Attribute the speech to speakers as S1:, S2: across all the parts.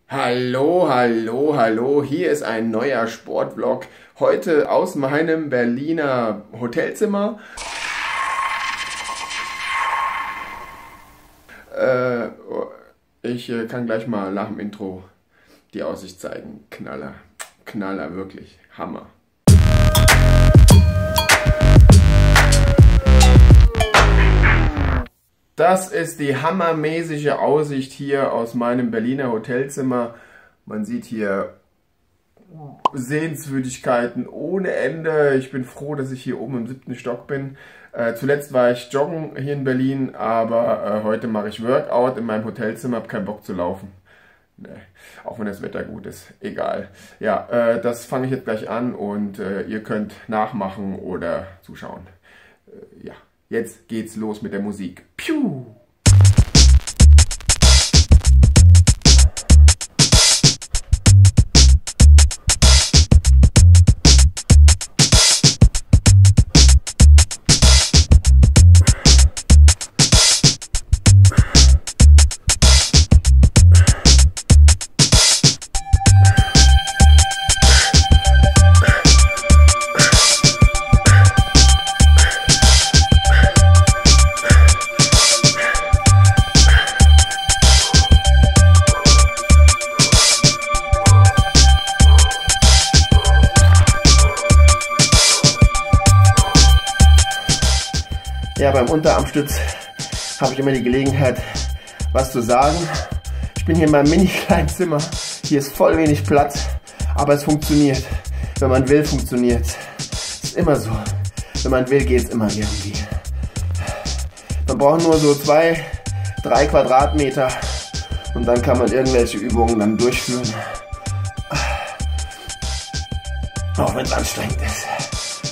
S1: Hallo, hallo, hallo, hier ist ein neuer Sportvlog. Heute aus meinem Berliner Hotelzimmer. Ich kann gleich mal nach dem Intro die Aussicht zeigen. Knaller, Knaller, wirklich, Hammer. Das ist die hammermäßige Aussicht hier aus meinem Berliner Hotelzimmer. Man sieht hier Sehenswürdigkeiten ohne Ende. Ich bin froh, dass ich hier oben im 7. Stock bin. Zuletzt war ich joggen hier in Berlin, aber heute mache ich Workout in meinem Hotelzimmer, habe keinen Bock zu laufen. Nee, auch wenn das Wetter gut ist, egal. Ja, das fange ich jetzt gleich an und ihr könnt nachmachen oder zuschauen. Ja. Jetzt geht's los mit der Musik. Piu! Ja, beim Unterarmstütz habe ich immer die Gelegenheit, was zu sagen. Ich bin hier in meinem mini kleinen Zimmer. Hier ist voll wenig Platz, aber es funktioniert. Wenn man will, funktioniert es. Ist immer so. Wenn man will, geht es immer irgendwie. Man braucht nur so 2-3 Quadratmeter und dann kann man irgendwelche Übungen dann durchführen. Auch wenn es anstrengend ist.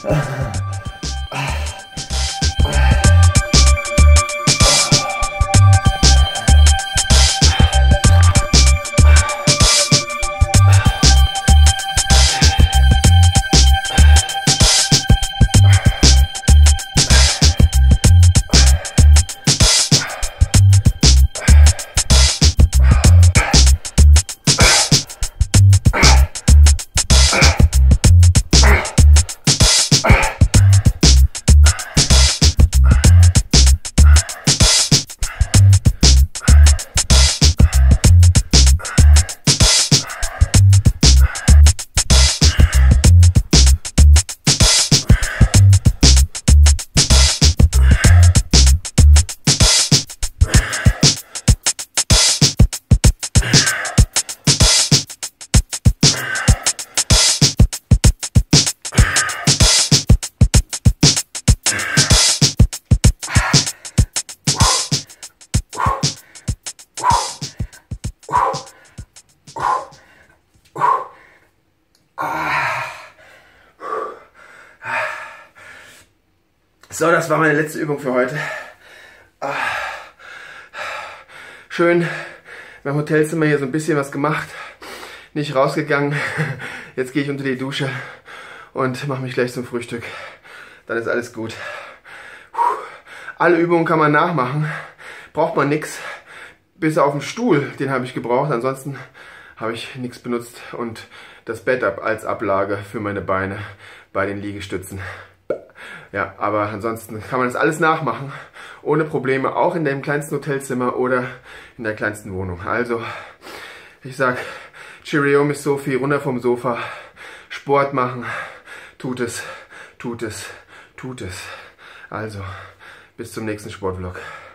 S1: So, das war meine letzte Übung für heute. Schön beim Hotelzimmer hier so ein bisschen was gemacht. Nicht rausgegangen. Jetzt gehe ich unter die Dusche und mache mich gleich zum Frühstück. Dann ist alles gut. Alle Übungen kann man nachmachen. Braucht man nichts. Bis auf den Stuhl, den habe ich gebraucht. Ansonsten habe ich nichts benutzt. Und das Bett als Ablage für meine Beine bei den Liegestützen. Ja, aber ansonsten kann man das alles nachmachen, ohne Probleme, auch in dem kleinsten Hotelzimmer oder in der kleinsten Wohnung. Also, ich sag, Cheerio, Miss Sophie, runter vom Sofa, Sport machen, tut es, tut es, tut es. Also, bis zum nächsten Sportvlog.